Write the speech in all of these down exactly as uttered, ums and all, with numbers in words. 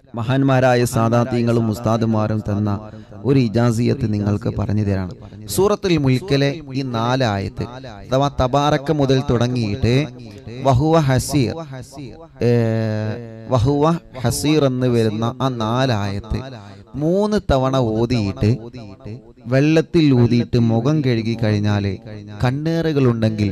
മഹാന്മാരായ സാദാത്യങ്ങളും ഉസ്താദുമാരും തന്ന ഒരു ഇജാസിയത്ത് നിങ്ങൾക്ക് പറഞ്ഞു തരാണ്. സൂറത്തുൽ മുൽക്കിലെ ഈ നാല് ആയത്ത് അഥവാ തബാറക്ക മുതൽ തുടങ്ങിയിട്ട് വഹുവ ഹസീർ വഹുവ ഹസീർ എന്ന് വരുന്ന ആ നാലായത്ത് മൂന്ന് തവണ ഓതിയിട്ട് വെള്ളത്തിൽ ഊതിയിട്ട് മുഖം കഴുകി കഴിഞ്ഞാല് കണ്ണേറുകളുണ്ടെങ്കിൽ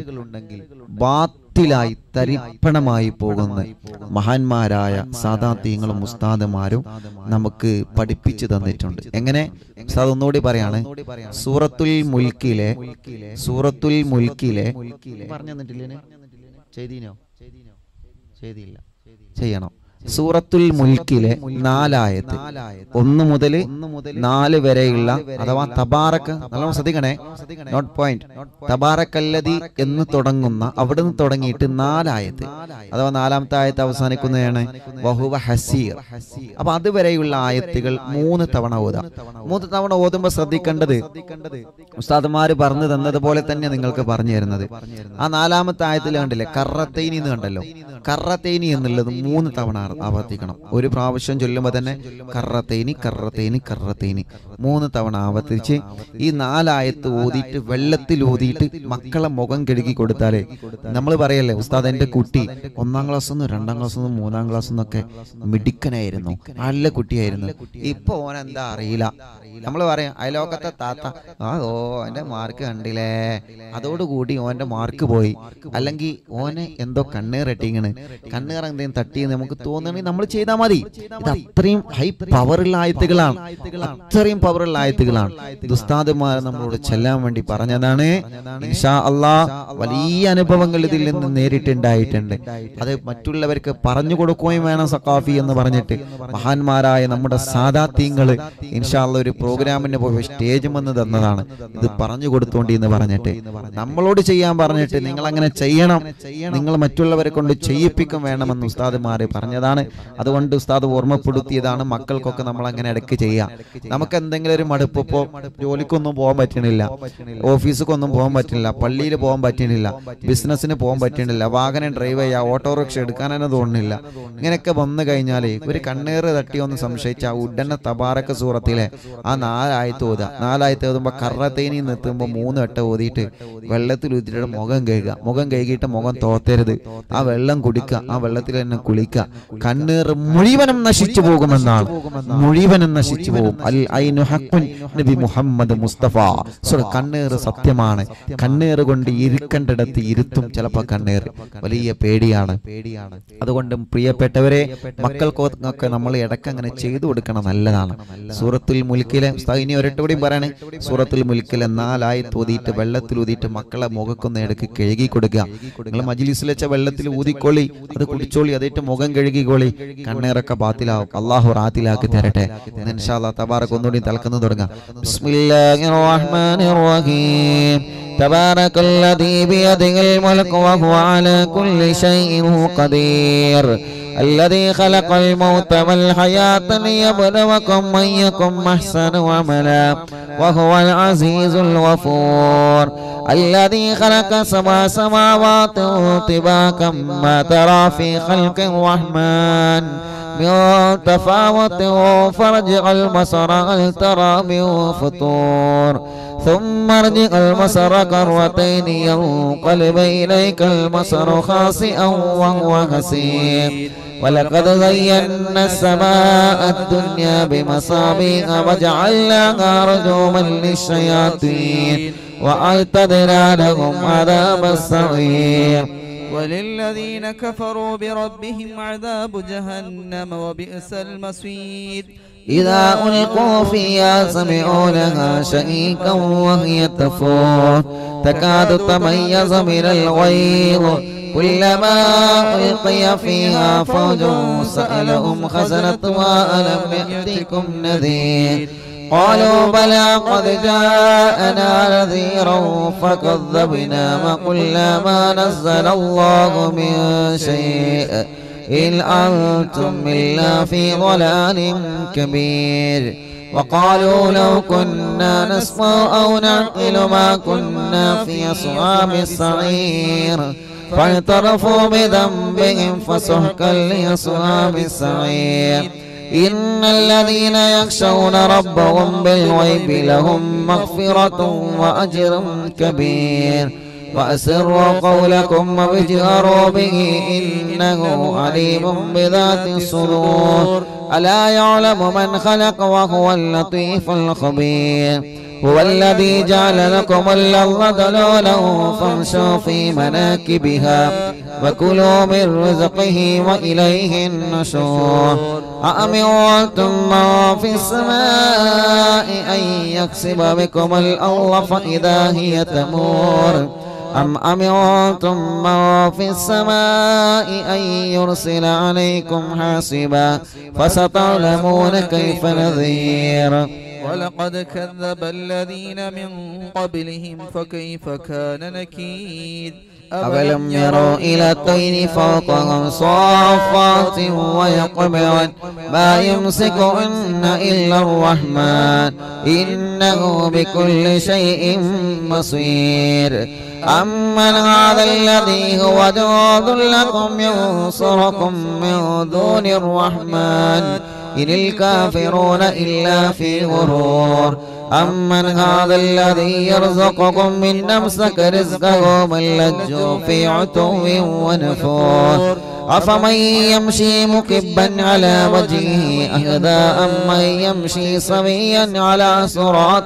ബാത്തിലായി തരിപ്പണമായി പോകുന്ന മഹാന്മാരായ സാദാത്യങ്ങളും ഉസ്താദുമാരും നമുക്ക് പഠിപ്പിച്ചു തന്നിട്ടുണ്ട്. എങ്ങനെ ഉസ്താദ് ഒന്നുകൂടി പറയാണ്. സൂറത്തുൽ മുൽക്കിലെ സൂറത്തുൽ മുൽക്കിലെ പറഞ്ഞു തന്നിട്ടില്ലേ? ചെയ്തീനോ? ചെയ്തില്ല, ചെയ്യണം. സൂറത്തുൽ മുൽക്കിലെ നാലായത്ത് ഒന്ന് മുതൽ നാല് വരെയുള്ള അഥവാ തബാറക്ക, നല്ലോണം ശ്രദ്ധിക്കണേ, നോട്ട് പോയിന്റ്, തബാറക്കല്ലദി എന്ന് തുടങ്ങുന്ന അവിടുന്ന് തുടങ്ങിയിട്ട് നാലായത്ത് അഥവാ നാലാമത്തെ ആയത്ത് അവസാനിക്കുന്നതാണ് വഹുവ ഹസീർ. അപ്പൊ അതുവരെയുള്ള ആയത്തുകൾ മൂന്ന് തവണ ഓതാം. മൂന്ന് തവണ ഓതുമ്പോൾ ശ്രദ്ധിക്കേണ്ടത് ഉസ്താദുമാര് പറഞ്ഞു തന്നതുപോലെ തന്നെ നിങ്ങൾക്ക് പറഞ്ഞു തരുന്നത്. ആ നാലാമത്തെ ആയത്തിൽ കണ്ടില്ലേ കറത്തൈനി എന്ന് കണ്ടല്ലോ, കറത്തൈനി എന്നുള്ളത് മൂന്ന് തവണ ആവർത്തിക്കണം. ഒരു പ്രാവശ്യം ചൊല്ലുമ്പോൾ തന്നെ കറത്തൈനി കറത്തൈനി കറത്തൈനി മൂന്ന് തവണ ആവർത്തിച്ച് ഈ നാലായത്ത് ഓതിയിട്ട് വെള്ളത്തിൽ ഓതിയിട്ട് മക്കളെ മുഖം കഴുകി കൊടുത്താലേ, നമ്മൾ പറയല്ലേ ഉസ്താദ് എന്റെ കുട്ടി ഒന്നാം ക്ലാസ് നിന്നും രണ്ടാം ക്ലാസ് നിന്നും മൂന്നാം ക്ലാസ് നിന്നൊക്കെ മിടുക്കനായിരുന്നു, നല്ല കുട്ടിയായിരുന്നു, ഇപ്പൊ ഓൻ എന്താ അറിയില്ല. നമ്മൾ പറയാം അയലോക്കത്തെ താത്ത ആ ഓ എന്റെ മാർക്ക് കണ്ടില്ലേ, അതോടുകൂടി ഓന്റെ മാർക്ക് പോയി, അല്ലെങ്കിൽ ഓനെ എന്തോ കണ്ണീറെട്ടിങ്ങനെ കണ്ണീർ എന്തെങ്കിലും തട്ടിയെന്ന് നമുക്ക് തോന്നണമെങ്കിൽ നമ്മൾ ചെയ്താൽ മതി. ഇത് അത്രയും ഹൈ പവറുള്ള ആയത്തുകളാണ്, അത്രയും പവറുള്ള ആയത്തുകളാണ്. ഉസ്താദുമാർ നമ്മളോട് ചെല്ലാൻ വേണ്ടി പറഞ്ഞതാണ്. ഇൻഷാ അല്ലാഹ് വലിയ അനുഭവങ്ങൾ ഇതിൽ നിന്ന് നേരിട്ടുണ്ടായിട്ടുണ്ട്. അത് മറ്റുള്ളവർക്ക് പറഞ്ഞു കൊടുക്കുകയും വേണം. സഖാഫി എന്ന് പറഞ്ഞിട്ട് മഹാന്മാരായ നമ്മുടെ സാദാത്യങ്ങള് ഇൻഷാ അല്ലാഹ് ഒരു പ്രോഗ്രാമിന് പോയി സ്റ്റേജ് വന്ന് തന്നതാണ്. ഇത് പറഞ്ഞു കൊടുത്തോണ്ടി എന്ന് പറഞ്ഞിട്ട് നമ്മളോട് ചെയ്യാൻ പറഞ്ഞിട്ട് നിങ്ങൾ അങ്ങനെ ചെയ്യണം, നിങ്ങൾ മറ്റുള്ളവരെ കൊണ്ട് ചെയ്യിപ്പിക്കും വേണമെന്ന് ഉസ്താദുമാര് പറഞ്ഞതാണ്. അതുകൊണ്ട് ഉസ്താദ് ഓർമ്മപ്പെടുത്തിയതാണ്. മക്കൾക്കൊക്കെ നമ്മൾ അങ്ങനെ ഇടയ്ക്ക് ചെയ്യാം. നമുക്ക് എന്തെങ്കിലും ഒരു മടുപ്പ്, ഇപ്പോ ജോലിക്കൊന്നും പോകാൻ പറ്റണില്ല, ഓഫീസിക്കൊന്നും പോകാൻ പറ്റില്ല, പള്ളിയിൽ പോകാൻ പറ്റണില്ല, ബിസിനസ്സിന് പോകാൻ പറ്റണില്ല, വാഹനം ഡ്രൈവ് ചെയ്യാം, ഓട്ടോറിക്ഷ എടുക്കാൻ തന്നെ തോന്നുന്നില്ല, ഇങ്ങനെയൊക്കെ വന്നു കഴിഞ്ഞാല് ഒരു കണ്ണീർ തട്ടിയൊന്ന് സംശയിച്ച ഉടനെ തബാറക്ക സൂറത്തിലെ ആ നാലായത്ത് ഓതുക. നാലായത്ത് ഓതുമ്പോ കറത്തൈനി നിർത്തുമ്പോ മൂന്ന് വട്ടം ഓതിയിട്ട് വെള്ളത്തിൽ ഊതിയിട്ട് മുഖം കഴുകുക. മുഖം കഴുകിയിട്ട് മുഖം തോത്തരുത്, ആ വെള്ളം കുടിക്കുക, ആ വെള്ളത്തിൽ തന്നെ കുളിക്കുക. കണ്ണീർ മുഴുവനും നശിച്ചു പോകുമെന്നാണ്, മുഴുവനും നശിച്ചു പോകും. അൽ ഐനു ഹഖ്ഖുൻ നബി മുഹമ്മദ് മുസ്തഫ. കണ്ണീർ സത്യമാണ്. കണ്ണീർ കൊണ്ട് ഇരിക്കേണ്ടിടത്ത് ഇരുത്തും ചിലപ്പോൾ കണ്ണീർ. വലിയ പേടിയാണ്. അതുകൊണ്ട് പ്രിയപ്പെട്ടവരെ, മക്കൾക്കൊക്കെ നമ്മൾ ഇടയ്ക്ക് അങ്ങനെ ചെയ്തു കൊടുക്കണം, നല്ലതാണ്. സൂറത്തുൽ മുൽക്കിലെ ഇനി ഒരട്ടുകൂടി പറയണേ. സൂറത്തുൽ മുൽക്കിലെ നാലായത്ത് ഊതിയിട്ട് വെള്ളത്തിൽ ഊതിയിട്ട് മക്കളെ മുഖക്കൊന്ന് ഇടയ്ക്ക് കഴുകി കൊടുക്കുക. നിങ്ങൾ മജ്ലിസിൽ വെച്ച വെള്ളത്തിൽ ഊതിക്കോളി, അത് കുടിച്ചോളി, അതേറ്റ് മുഖം കഴുകിക്കോളി, കണ്ണീറൊക്കെ ബാത്തിലാവും. അള്ളാഹു റാത്തിലാക്കി തരട്ടെ. ഇൻഷാ അല്ലാഹ് തബാറക് ഒന്നുകൂടി തലക്കുന്നു തുടങ്ങാം. ബിസ്മില്ലാഹിർ റഹ്മാനിർ റഹീം. തബാറകല്ലദീ ബിയദിഹിൽ മുൽകു വഹുവ അലാ കുല്ലി ശൈഇൻ ഖദീർ. الذي خلق الموت والحياة ليبلوكم أيكم أحسن عملا وهو العزيز الغفور. الذي خلق سبع سماوات طباقا ما ترى في خلق الرحمن من تفاوت فارجع البصر هل ترى من فطور ثم ارجع البصر كرتين ينقلب إليك البصر خاسئا وهو حسير. ولقد زينا السماء الدنيا بمصابيح وجعلناها رجوما للشياطين وأعتدنا لهم عذاب السعير. وللذين كفروا بربهم عذاب جهنم وبئس المصير. إذا ألقوا فيها سمعوا لها شهيقا وهي تفور تكاد تميز من الغيظ كلما ألقي فيها فوج سألهم خزنتها ألم يأتكم نذير قالوا بلى قد جاءنا نذيرا فكذبنا وقلنا ما نزل الله من شيء إن أنتم إلا في ضلال كبير. وقالوا لو كنا نسمع أو نعقل ما كنا في أصحاب السعير فاعترفوا بذنبهم فسحقا لأصحاب السعير. إن الذين يخشون ربهم بالغيب لهم مغفرة وأجر كبير وأسروا قولكم واجهروا به إنه عليم بذات الصدور ألا يعلم من خلق وهو اللطيف الخبير هو الذي جعل لكم الأرض ذلولا فامشوا في مناكبها وكلوا من رزقه وإليه النشور أأمنتم من في السماء أن يكسب بكم الأرض فإذا هي تمور أم أمنتم من في السماء أن يرسل عليكم حاصبا فستعلمون كيف نذير ولقد كذب الذين من قبلهم فكيف كان نكير أولم يروا إلى الطير فوقهم صافات ويقبضن ما يمسكهن إلا الرحمن إنه بكل شيء بصير أمن هذا الذي هو جند لكم ينصركم من دون الرحمن إن الكافرون إلا في غرور أمن هذا الذي يرزقكم من أمسك رزقه من لجوا في عتو ونفور أفمن يمشي مكبا على وجهه أهدى أمن يمشي سويا على صراط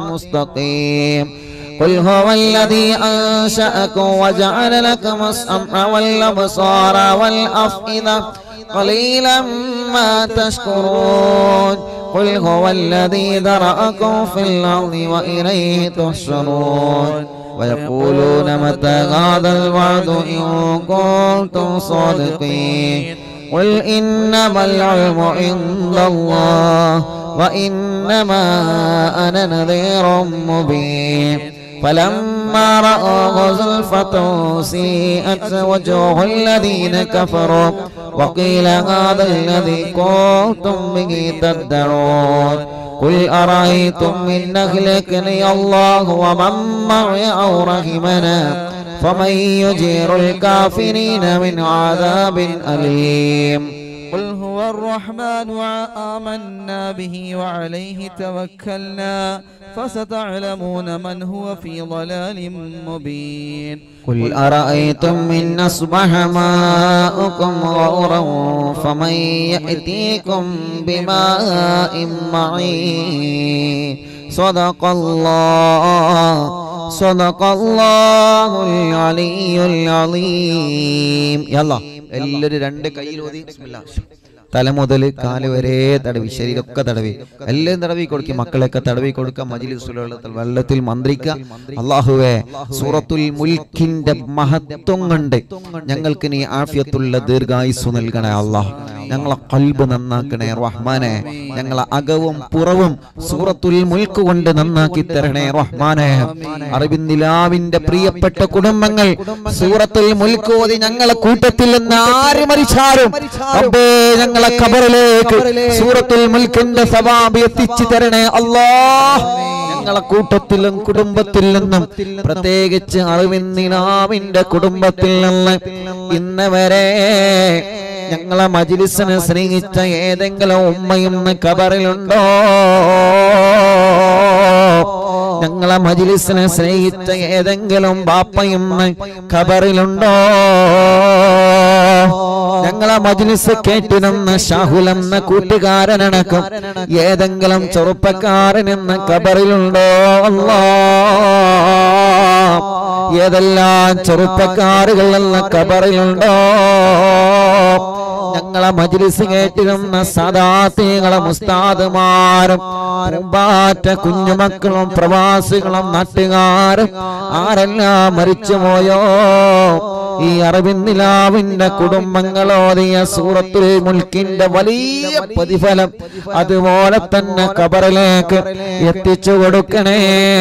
مستقيم قل هو الذي أنشأكم وجعل لكم السمع والأبصار والأفئدة قليلا ما تشكرون قل هو الذي ذرأكم في الأرض وإليه تحشرون ويقولون متى هذا الوعد إن كنتم صادقين قل إنما العلم عند الله وإنما أنا نذير مبين فلما رأوه زلفة سيئت وجوه الذين كفروا وقيل هذا الذي كنتم به تدعون قل أرأيتم إن أهلكني الله ومن معي أو رحمنا فمن يجير الكافرين من عذاب أليم قل هو الرحمن آمنا به وعليه توكلنا فستعلمون من هو في ضلال مبين قل أرأيتم إن أصبح ماؤكم غورا فمن يأتيكم بماء معين صدق الله صدق الله العلي العظيم يلا എല്ലാവരും രണ്ട് കയ്യിലൂതി ബിസ്മില്ലാഹ് തല മുതൽ കാല് വരെ തടവി ശരീരമൊക്കെ തടവി എല്ലാം തടവി കൊടുക്കുക മക്കളെയൊക്കെ തടവി കൊടുക്കുക മജ്ലിസുലുള്ള വെള്ളത്തിൽ മന്ത്രിക്കുക അല്ലാഹുവേ സൂറത്തുൽ മുൽക്കിന്റെ മഹത്വം കൊണ്ട് ഞങ്ങൾക്ക് നീ ആഫിയത്തുള്ള ദീർഘായുസ്സു നൽകണേ അല്ലാഹ് ഞങ്ങളെ ഖൽബ് നന്നാക്കണേ റഹ്മാനെ ഞങ്ങളെ അകവും പുറവും സൂറത്തുൽ മുൽക്ക് കൊണ്ട് നന്നാക്കി തരണേ റഹ്മാനെ അറബിന്നിലാവിന്റെ പ്രിയപ്പെട്ട കുടുംബങ്ങൾ സൂറത്തുൽ മുൽക്ക് ഓതി ഞങ്ങളെ കൂട്ടത്തിൽ നിന്ന് ആര് മരിച്ചാലും റബ്ബേ ഞങ്ങളെ ഖബറിലേക്ക് സൂറത്തുൽ മുൽക്കിന്റെ സവാബ് എത്തിച്ചു തരണേ അല്ലാഹ് ഞങ്ങളെ കൂട്ടത്തിലും കുടുംബത്തിൽ നിന്നും പ്രത്യേകിച്ച് അറബിന്നിലാവിന്റെ കുടുംബത്തിൽ നിന്ന് ഇന്ന് വരെ ഞങ്ങളെ മജ്ലിസിനെ സ്നേഹിച്ച ഏതെങ്കിലും ഉമ്മയും ഖബറിലുണ്ടോ ഞങ്ങളെ മജ്ലിസിനെ സ്നേഹിച്ച ഏതെങ്കിലും ബാപ്പയും ഖബറിലുണ്ടോ ഞങ്ങളെ മജ്ലിസ് കേട്ടിരുന്ന ഷാഹുലെന്ന കൂട്ടുകാരനടക്കം ഏതെങ്കിലും ചെറുപ്പക്കാരനെന്ന ഖബറിലുണ്ടോ അല്ലാഹ് ഏതെല്ലാം ചെറുപ്പക്കാരുകൾ എന്ന ഖബറിലുണ്ടോ ഞങ്ങളെ മജ്ലിസ് കേട്ടിരുന്ന സദാത്തികളെ മുസ്താദുമാരും പൂമ്പാറ്റ കുഞ്ഞുമക്കളും പ്രവാസികളും നാട്ടുകാരും ആരെല്ലാം മരിച്ചുപോയോ ഈ അറബിന്നിലാവിന്റെ കുടുംബങ്ങളോതിയ സൂറത്തുൽ മുൽക്കിന്റെ വലിയ പ്രതിഫലം അതുപോലെ തന്നെ ഖബറിലേക്ക് എത്തിച്ചു കൊടുക്കണേ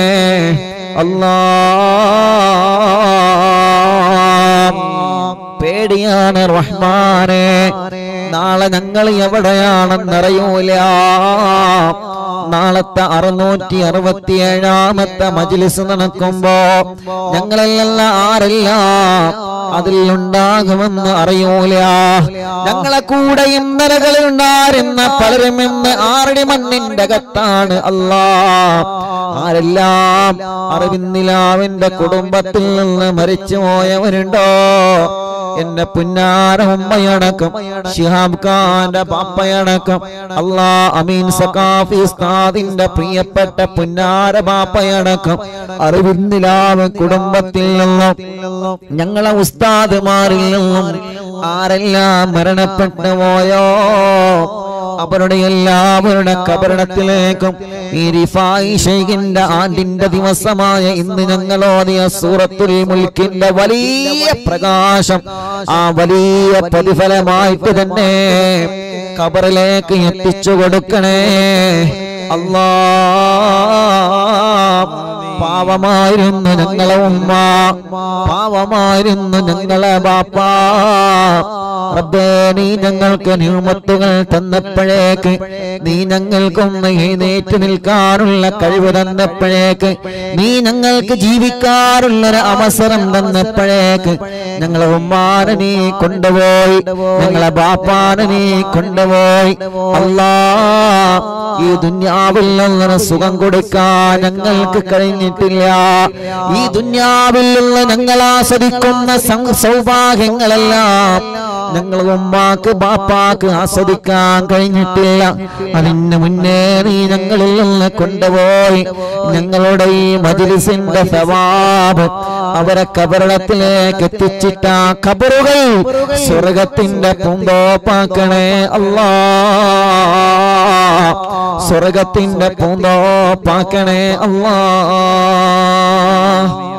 അല്ലാഹ് പേടിയാണ് റഹ്മാനെ നാളെ ഞങ്ങൾ എവിടെയാണെന്നറിയൂല നാളത്തെ അറുന്നൂറ്റി അറുപത്തി ഏഴാമത്തെ മജ്ലിസ് നടക്കുമ്പോ ഞങ്ങളെല്ലാം ആരെല്ലാം അതിലുണ്ടാകുമെന്ന് അറിയൂല. ഞങ്ങളെ കൂടെ ഇന്നലകളിൽ ഉണ്ടായിരുന്ന പലരും ഇന്ന് ആറടി മണ്ണിന്റെ അകത്താണ്. അല്ലാ, ആരെല്ലാം അറിവിന്നിലാവിന്റെ കുടുംബത്തിൽ നിന്ന് മരിച്ചു പോയവരുണ്ടോ? എന്റെ പുന്നാര ഉമ്മയടക്കം ശിഹാബ് ഖാന്റെ പാപ്പയടക്കം അല്ലാ അമീൻ സഖാഫി ഉസ്താദിന്റെ പ്രിയപ്പെട്ട പുന്നാര പാപ്പയടക്കം അറിവിന്നിലാവ് കുടുംബത്തിൽ നിന്നും ഞങ്ങളെ ഉസ്താദുമാരിൽ നിന്നും ആരെല്ലാം മരണപ്പെട്ടു പോയോ അവരുടെ എല്ലാവരുടെ കബറിടത്തിലേക്കും ഈ റിഫായി ശൈഖിന്റെ ആണ്ടിന്റെ ദിവസമായ ഇന്ന് ഞങ്ങൾ ഓതിയ സൂറത്തുൽ മുൽക്കിന്റെ വലിയ പ്രകാശം, ആ വലിയ പ്രതിഫലമായിട്ട് തന്നെ കബറിലേക്ക് എത്തിച്ചു കൊടുക്കണേ അല്ലാ. പാവമായിരുന്നു ഞങ്ങളെ ഉമ്മ, പാവമായിരുന്നു ഞങ്ങളെ ബാപ്പ. റബ്ബേ, നീ ഞങ്ങൾക്ക് നിഅമത്തുകൾ തന്നപ്പോഴേക്ക്, നീ ഞങ്ങൾക്കൊന്ന് എഴുന്നേറ്റ് നിൽക്കാനുള്ള കഴിവ് തന്നപ്പോഴേക്ക്, നീ ഞങ്ങൾക്ക് ജീവിക്കാനുള്ളൊരു അവസരം തന്നപ്പോഴേക്ക് ഞങ്ങളെ ഉമ്മാനെ നീ കൊണ്ടുപോയി, ഞങ്ങളെ ബാപ്പാനെ നീ കൊണ്ടുപോയി. അല്ലാ, ഈ ദുന്യാവിൽ നിന്ന് സുഖം കൊടുക്കാൻ ഞങ്ങൾക്ക് കഴിഞ്ഞിട്ടില്ല. ഈ ദുന്യാവിൽ നിന്ന് ഞങ്ങൾ ആസ്വദിക്കുന്ന സൗഭാഗ്യങ്ങളെല്ലാം ഞങ്ങൾ ഉമ്മാക്ക് ബാപ്പാക്ക് ആസ്വദിക്കാൻ കഴിഞ്ഞിട്ടില്ല. അതിന് മുന്നേ നീ ഞങ്ങളിൽ നിന്ന് കൊണ്ടുപോയി ഞങ്ങളുടെ ഈ മജ്ലിസിന്റെ സവാബ് അവരെ കബറിടത്തിലേക്ക് എത്തിച്ചിട്ട ഖബറുകൾ സ്വർഗത്തിന്റെ പൂന്തോപ്പാക്കണേ അല്ലാ, സ്വർഗത്തിന്റെ പൂന്തോപ്പാക്കണേ അല്ലാ.